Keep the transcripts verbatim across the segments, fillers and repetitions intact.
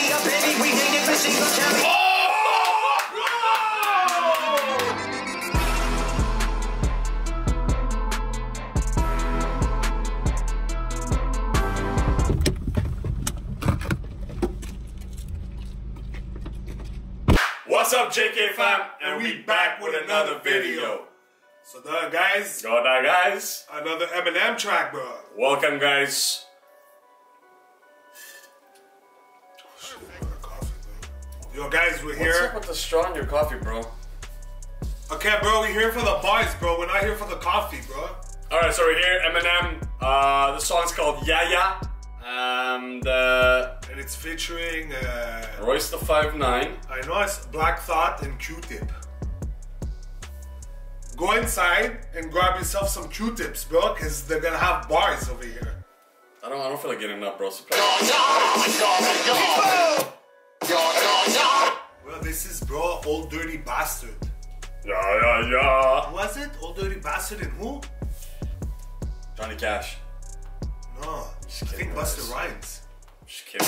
me a baby, we ain't it, machine gun carry. Oh! What's up, J K fam? And we back with another video. So there, guys. Go there, guys. Another Eminem track, bro. Welcome, guys. Yo, guys, we're here. What's up with the straw in your coffee, bro? Okay, bro, we're here for the bars, bro. We're not here for the coffee, bro. Alright, so we're here, Eminem. Uh, the song's called Yah Yah. And, uh, and it's featuring uh, Royce the five nine. I know it's Black Thought and Q-Tip. Go inside and grab yourself some Q-Tips, bro, because they're gonna have bars over here. I don't I don't feel like getting up, bro. So Well, this is, bro, Old Dirty Bastard. Yeah, yeah, yeah. Who was it? Old Dirty Bastard and who? Johnny Cash. No, Just I kidding, think guys. Busta Rhymes. Just kidding.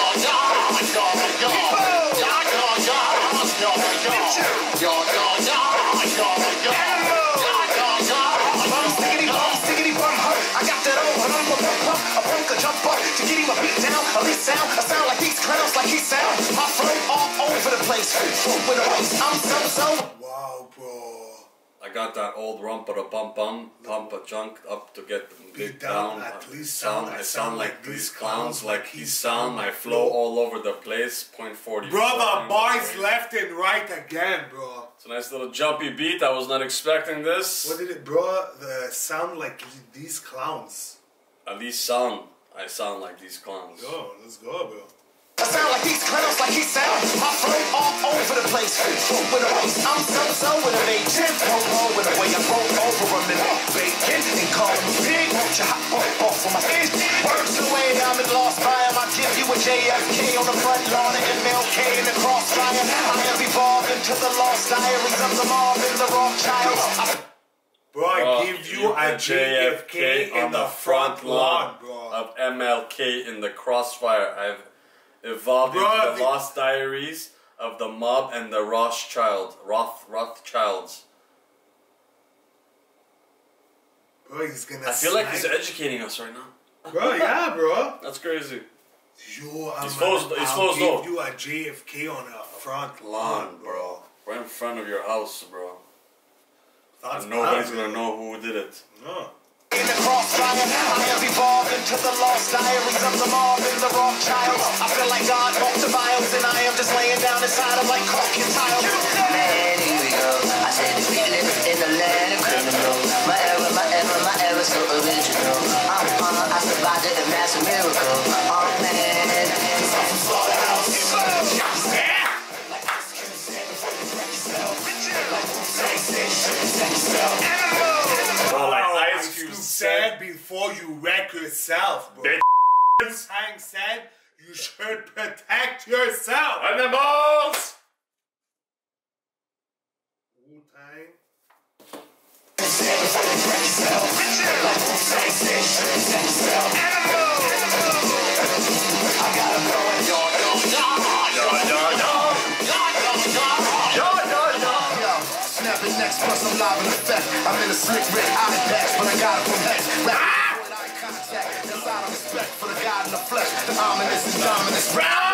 I got that old rumble pump up, a punk a jump up to get him a beat down. At least sound, I sound like these clowns, like he sound. My flow all over the place. With a waist, I'm so so. Wow, bro. I got that old rump of a bum bum, pump a junk up to get them big down. down. At least sound, sound, I sound like these clowns, like he sound. I flow all over the place. Point forty. Bro, the bars left and right again, bro. It's a nice little jumpy beat. I was not expecting this. What did it, bro? The sound like these clowns. At least sound. I sound like these clowns. Yo, let's go, bro. I sound like these clowns, like he sound. My flow all over the place. With a waist, I'm so so with a bacon. Roll with the way I roll over a minute. Bacon and call me pig. Won't you hop up off of my stage? Works the way I'm in lost by him. I give you a J F K on the front lawn of M L K in the crossfire. I have evolved into the lost diaries of the mob and the wrong child. Bro, I Bro, give you a J F K in the front lawn, bro. Of M L K in the crossfire. I've evolved Bro, into the, the lost diaries of the mob and the Rothschild, Roth, Rothschilds. Bro, he's gonna I feel like snipe. he's educating us right now. Bro, yeah, bro. That's crazy. Yo, I'm He's supposed- gonna, he's I'll supposed give to. you a J F K on a front lawn, bro. Right in front of your house, bro. That's And nobody's bad, gonna bro. know who did it. No. In the crossfire, I have evolved into the lost diaries of the mob and the wrong child. I feel like God broke the vials and I am just laying down inside of like crocodile. Man, here we go. I said the feelings in the land of criminals. My era, my era, my era so original. I'm on, I survived it, a massive miracle. Oh man, I'm from Slaughterhouse. Bro, like Ice Ice Cube Cube said before you wreck yourself, bro. Bitch. Hank said you should protect yourself. Animals! Wu-Tang. Snapping next, plus I'm live in effect. I'm in a slick red eye patch, but I got it from hex. Rapping with eye contact, that's out of respect for the God in the flesh. The ominous and dominous.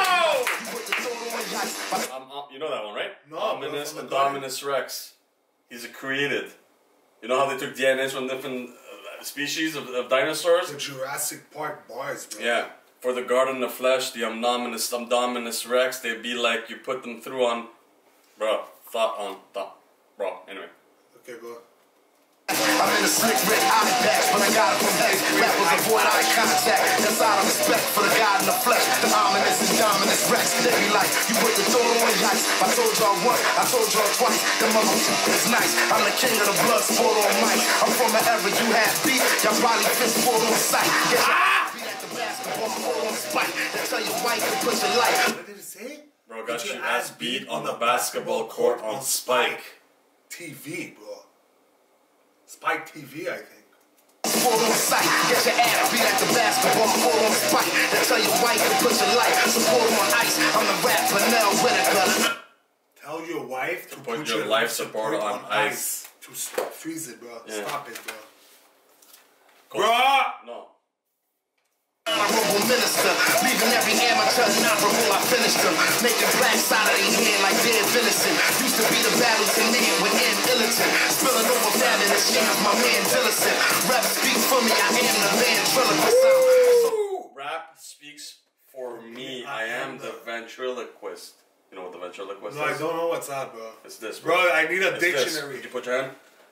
Um, um, you know that one, right? No, Ominous bro, and from the Dominus Rex. He's a created. You know how they took D N As from different uh, species of, of dinosaurs? The Jurassic Park bars, bro. Yeah. For the Garden of Flesh, the Omnominous, Omdominus Rex, they'd be like, you put them through on, bro, thought on, thought, bro, anyway. Okay, go. I'm in a slick red eye patch, but I got it from hex. Rappers avoid eye contact, that's out of respect for the God in the flesh. The ominous and dominus Rex. They be like, you put the dodo in ice. I told y'all once, I told y'all twice. The motherfucker is nice. I'm the king of the blood sport on mic. I'm from an era you had beat. Y'all probably fist sport on sight. Get your ah! beat at the basketball court on spike. They tell your wife to put your life. What did it say? Bro, got your ass beat on the basketball court on Spike. T V, bro. Spike T V, I think. Sport on sight. Get your ass beat at the basketball court on spike. They tell your wife to put your life support on ice. I'm the rap Pernell Whitaker. Tell your wife to, to put, put your, your life support, support on, on ice. ice. To st- freeze it, bro. Yeah. Stop it, bro. Cool. Bro! No. Honorable minister, leaving every amateur inoperable. I finished them, making blacks out of their hand like dead venison. Used to be the Battleton man with Ann Illiton, spilling over famine and shams my man Dillison. Rap speaks for me, I am the ventriloquist. Rap speaks for me, I am the ventriloquist. You know what the ventriloquist no, is? I don't know what's that, bro. It's this, bro. Bro, I need a it's dictionary. This. Did you put your hand?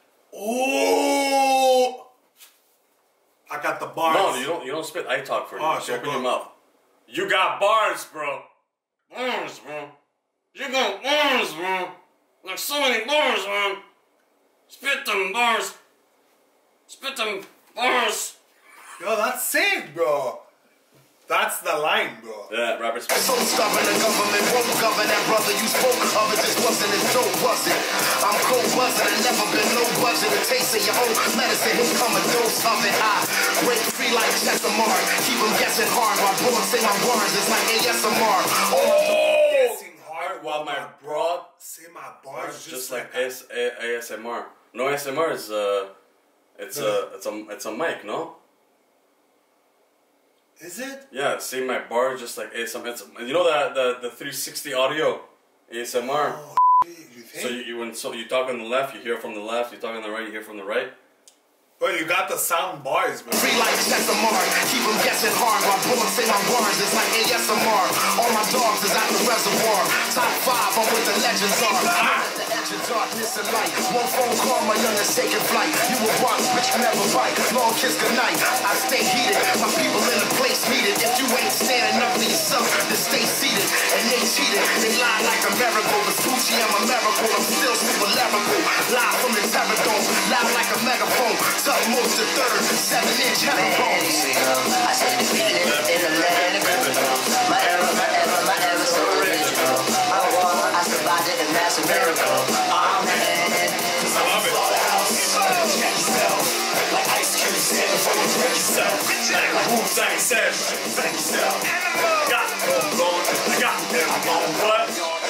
Oh! I got the bars. No, you don't. You don't spit. I talk for you. Oh, Just shit, open bro. your mouth. You got bars, bro. Bars, bro. You got bars, bro. Like so many bars, man. Spit them bars. Spit them bars. Yo, that's sick, bro. That's the line, bro. Yeah, rappers. So stubborn, the government won't govern that brother you spoke of. It just wasn't as dope, was it? I'm cold buzzing, I never been no budget. A taste of your own medicine, here come a dose of it. I break free like Chesamar. Keep them guessing hard while bullets say my words. It's like A S M R. Oh! Guessing hard While my broad say my bars just, just like like S A S M R. No, A S M R is uh, it's a it's a it's a mic, no? Is it? Yeah, say my bar just like A S M R. It's, you know that the the three sixty audio A S M R. Oh, you think? So you, you when so you talk on the left, you hear from the left. You talk on the right, you hear from the right. But you got the sound bars, bro. Free like Chesamar. Keep them guessing hard while bullets say my words. It's like A S M R. All my dogs is at the reservoir. Top five, I'm with the legends are. I'm at the edge of darkness and light. One phone call, my youngest taking flight. You a box, bitch, you never bite. Long kiss goodnight. I stay heated. My people in the place needed. If you ain't standing up to yourself, then stay seated. And they cheated. They lie like a miracle. But Gucci, I'm a miracle. I'm still super lyrical. Live from the terror dome. Loud like a megaphone. Most the third, seven inch Man, bones. here we go. I said if we live in the land of criminal, my era, my era, my era so original. I war, I survived it, and that's a miracle. Oh man, I love it. Like ice cream said before you break yourself. Like Wu-Tang said. Got them going. I got them going. What?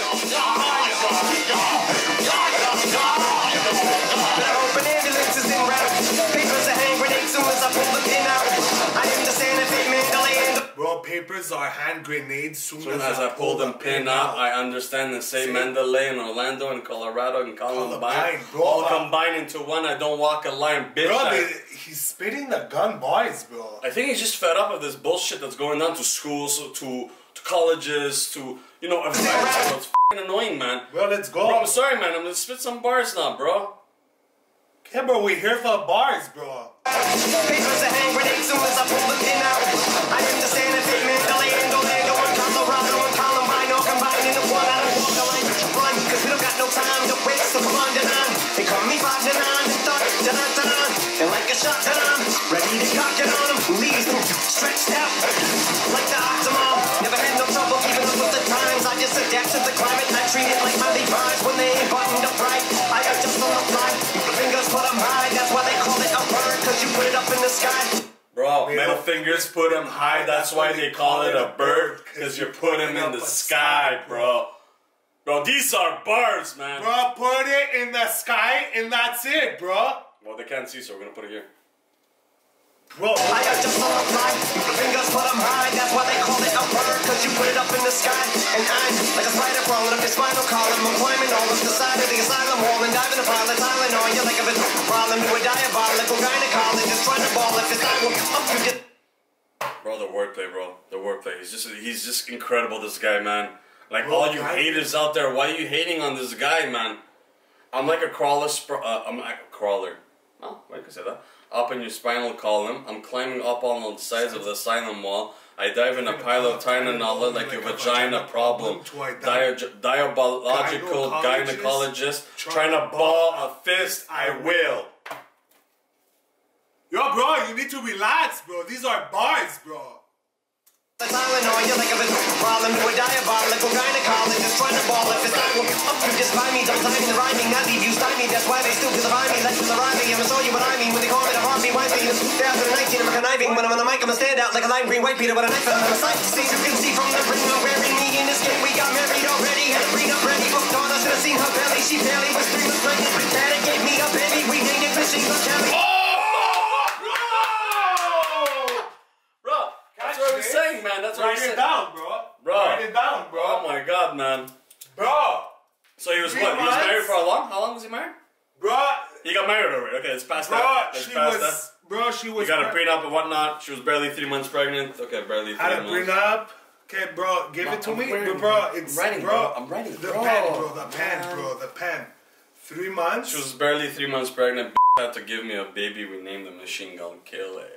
Open ambulances in route. Papers are hand grenades soon as I pull the pin out. I understand if it meant delay in the Bro, papers are hand grenades soon, Soon as I pull them pin out, I understand and say Mandalay and Orlando and Colorado and Columbine, Columbine, bro. all combined into one. I don't walk a line, bitch. Bro, I, they, he's spitting the gun bars, bro. I think he's just fed up of this bullshit that's going on to schools, to to colleges, to you know everywhere. So it's f***ing annoying, man. Bro, let's go. Bro, I'm sorry, man. I'm gonna spit some bars now, bro. Yeah, bro, we're here for bars, bro. papers are hand grenades soon as I pull the pin out. I understand if it meant delay in Orlando and Colorado and Columbine all combined into one. I don't walk the line, run, cause we don't got no time to waste. So come on, Denaun. They call me five Denaun and thought Denaun, Denaun. And like a shot, Denaun. Ready to cock it on him. Leaves them stretched out like the Octomom. Never had no trouble keeping up with the times. I just adapt to the climate and I treat it like my Levi's when they ain't buttoned up right. I adjust on the fly. Fingers put them high. That's why they call it a bird. Cause you put it up in the sky. Bro, middle fingers put him high. That's why they call it a bird. Cause you put him in the sky, bro. Bro, these are birds, man. Bro, put it in the sky and that's it, bro. Well, they can't see, so we're gonna put it here. Bro, I adjust on the fly. Fingers put them high. That's why they call it a bird. Cause you put it up in the sky. And I'm like a spider crawling up your spinal column. I'm climbing all up the side of the asylum wall and diving a pile of Tylenol. You're like a bit problem to a diabolical gynecologist trying to ball if it's not up you get. Bro, the wordplay, bro. The wordplay. He's just he's just incredible, this guy, man. Like, Bro, all you I- haters out there, why are you hating on this guy, man? I'm like a crawler, sp- uh, I'm like a crawler. Oh, I can say that. Up in your spinal column. I'm climbing up on the sides of the asylum wall. I dive in a pile of Tylenol like your vagina problem. Dia- diabolical gynecologist trying to ball a fist, I will. Yo, bro, you need to relax, bro. These are bars, bro. Tylenol, you're like a bit problem to a diabolical gynecologist trying to ball if it's not up you just buy me. Don't time in the rhyming, not leave you stymied. That's why they still divide me. Like to the rhyming, I'm gonna show you what I mean when they call it a Harvey Weinstein. two thousand nineteen, I'm conniving. When I'm on the mic, I'm gonna stand out like a lime green white Peter with a knife and I'm a sight. See, you can see machine gun Kelly. Bro, that's what I was saying, man. That's what I was Write it saying. down, bro. Bro. Write it down, bro. Oh my god, man. Bro. So he was Three what? He was months? married for how long? How long was he married? Bro. He got married already. Okay, it's past Bro, that. It's she past was. that. Bro, she was. You got a pre- prenup and whatnot. She was barely three months pregnant. Okay, barely three Had a months. prenup. Okay, bro, give it to I'm me. writing, bro, it's I'm writing, bro. bro. I'm writing, the bro. pen, bro. The pen, Man. bro. The pen. Three months. She was barely three months pregnant. Had to give me a baby. We named him Machine Gun Kelly.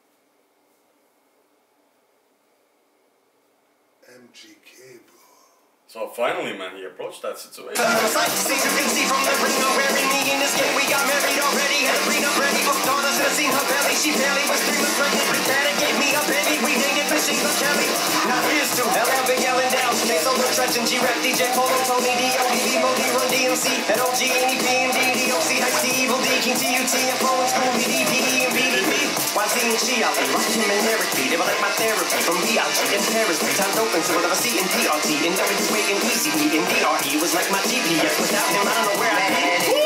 M G K, bro. So finally, man, he approached that situation. Sight to see, you can see from the ring of wearing me in this game. We got married already, had a prenup ready. Both daughters should have seen her belly. She barely was three months pregnant. Big Daddy gave me a baby. We dated machine gun Kelly. Now here's to L L Big L and Down. K Solo Trench and G-Rap, D J Polo, Tony, D O D, D Modi, Run D M C, and O G, N E P, M D, D O C, Hype C, Evil D, King T U T, F O, and School, B D, P E, and B D P. Y Z and G, I'll be like him and Eric B. They were like my therapy from B I G and Paris. Three times open, so whatever C and T R T and W A and Easy P and D R E was like my G P S. Without him, I don't know where I'd be.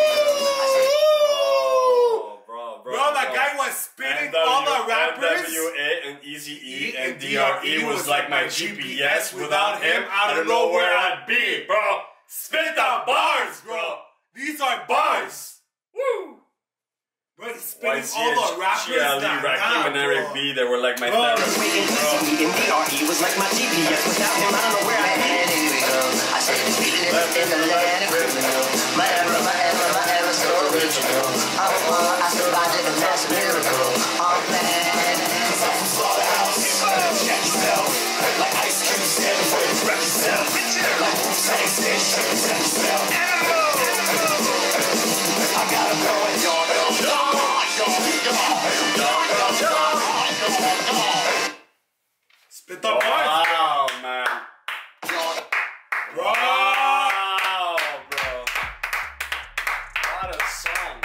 Bro, bro, bro. Bro, that guy was spitting all the rappers. N W A and Easy E and and D R E was like my G P S. Without him, I don't know where I'd be, bro. Spit the bars, bro. These are Bars. Woo. Bro, he's spitting Y Z all the rappers G L E, that Rakim, and Eric bro. B. They were like my Bro. therapy, And bro. Easy P and D R E was like my G P S. Without him, I don't know where I'd be. And here we go. I said we live in the land of criminal. My era, my era, my era so original. I'm uh, I survived it, and that's a miracle. Oh man. Slaughterhouse, check yourself. Like Ice Cube said, before you wreck yourself. Like Wu-Tang said, shut yourself. I gotta go and yawn, yawn, yawn, yawn, yawn. Spit the bars. Wow, man. Bro. Wow, bro. What a song.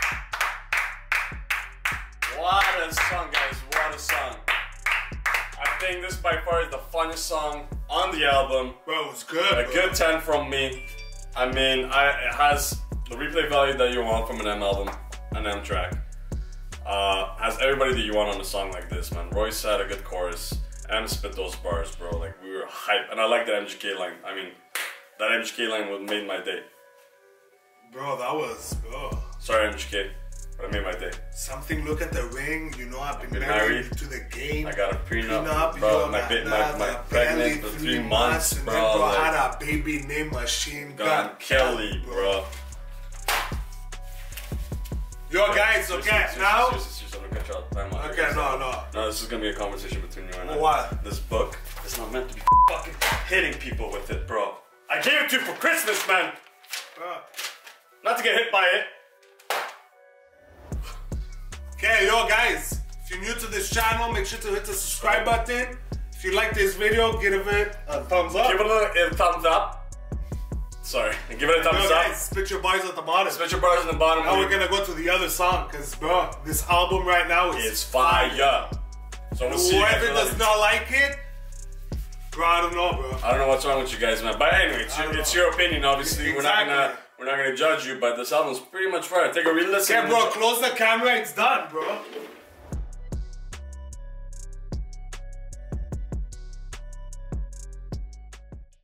What a song, guys. What a song. I think this by far is the funnest song on the album. Bro, it was good. A bro. good ten from me. I mean, I, it has the replay value that you want from an M album, an M track. Uh, has everybody that you want on a song like this, man. Royce had a good chorus. M spit those bars, bro. Like, we were hype. And I like that M G K line. I mean, that M G K line would made my day. Bro, that was, bro. Sorry, M G K, but it made my day. Something, look at the ring. You know, I've been, Been married, married. to the game. I got a prenup, Prenup, bro. you My, got bit, my, that, my that pregnant barely for three months, and bro. then bro like, had a baby named Machine Gun Gun Kelly, bro. Yo, guys, okay, Seriously, now. seriously, seriously, I'm gonna cut you out. Time out. Okay, no, no. No, this is gonna be a conversation between you and I. What? This book is not meant to be fucking hitting people with it, bro. I gave it to you for Christmas, man. Uh, Not to get hit by it. Okay, yo, guys, if you're new to this channel, make sure to hit the subscribe button. If you like this video, give it a thumbs up. Give it a, a thumbs up. Sorry, give it a thumbs Yo, up. guys, spit your bars at the bottom. Spit your bars in the bottom. Now we're gonna go to the other song, cause bro, this album right now is It's fire. So we'll see you guys Whoever later. does not like it, bro, I don't know, bro. I don't know what's wrong with you guys, man. But anyway, it's, I your, don't it's know. your opinion. Obviously, we're not gonna Exactly. we're not gonna judge you. But this album's pretty much fire. Take a real listen. Okay, bro, close the camera. It's done, bro.